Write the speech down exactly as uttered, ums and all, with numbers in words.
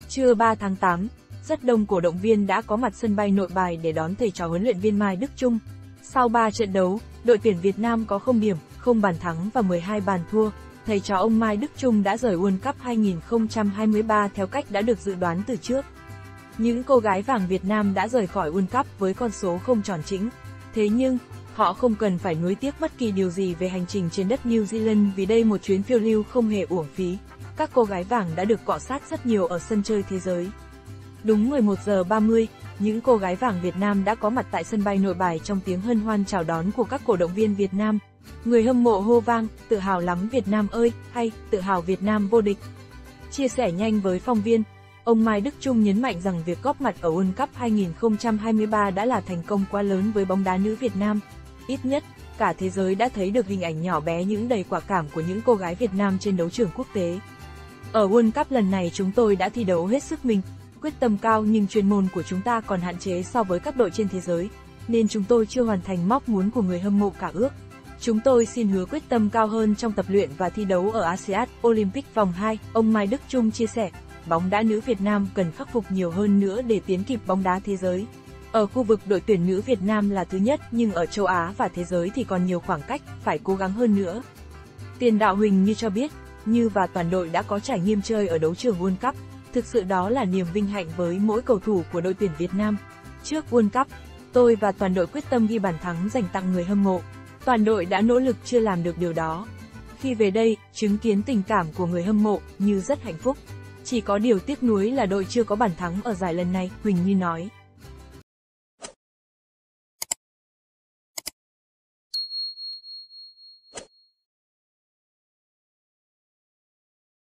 Trưa ba tháng tám, rất đông cổ động viên đã có mặt sân bay Nội Bài để đón thầy trò huấn luyện viên Mai Đức Chung. Sau ba trận đấu, đội tuyển Việt Nam có không điểm, không bàn thắng và mười hai bàn thua. Thầy trò ông Mai Đức Chung đã rời World Cup hai nghìn không trăm hai mươi ba theo cách đã được dự đoán từ trước. Những cô gái vàng Việt Nam đã rời khỏi World Cup với con số không tròn chỉnh. Thế nhưng, họ không cần phải nuối tiếc bất kỳ điều gì về hành trình trên đất New Zealand vì đây một chuyến phiêu lưu không hề uổng phí. Các cô gái vàng đã được cọ sát rất nhiều ở sân chơi thế giới. Đúng mười một giờ ba mươi, những cô gái vàng Việt Nam đã có mặt tại sân bay Nội Bài trong tiếng hân hoan chào đón của các cổ động viên Việt Nam. Người hâm mộ hô vang, tự hào lắm Việt Nam ơi, hay, tự hào Việt Nam vô địch. Chia sẻ nhanh với phóng viên, ông Mai Đức Chung nhấn mạnh rằng việc góp mặt ở World Cup hai nghìn không trăm hai mươi ba đã là thành công quá lớn với bóng đá nữ Việt Nam. Ít nhất, cả thế giới đã thấy được hình ảnh nhỏ bé những đầy quả cảm của những cô gái Việt Nam trên đấu trường quốc tế. Ở World Cup lần này chúng tôi đã thi đấu hết sức mình, quyết tâm cao nhưng chuyên môn của chúng ta còn hạn chế so với các đội trên thế giới, nên chúng tôi chưa hoàn thành mong muốn của người hâm mộ cả ước. Chúng tôi xin hứa quyết tâm cao hơn trong tập luyện và thi đấu ở a sê an Olympic vòng hai, ông Mai Đức Chung chia sẻ. Bóng đá nữ Việt Nam cần khắc phục nhiều hơn nữa để tiến kịp bóng đá thế giới. Ở khu vực đội tuyển nữ Việt Nam là thứ nhất nhưng ở châu Á và thế giới thì còn nhiều khoảng cách, phải cố gắng hơn nữa. Tiền đạo Huỳnh Như cho biết, Như và toàn đội đã có trải nghiệm chơi ở đấu trường World Cup. Thực sự đó là niềm vinh hạnh với mỗi cầu thủ của đội tuyển Việt Nam. Trước World Cup, tôi và toàn đội quyết tâm ghi bàn thắng dành tặng người hâm mộ. Toàn đội đã nỗ lực chưa làm được điều đó. Khi về đây, chứng kiến tình cảm của người hâm mộ, Như rất hạnh phúc. Chỉ có điều tiếc nuối là đội chưa có bàn thắng ở giải lần này, Huỳnh Như nói.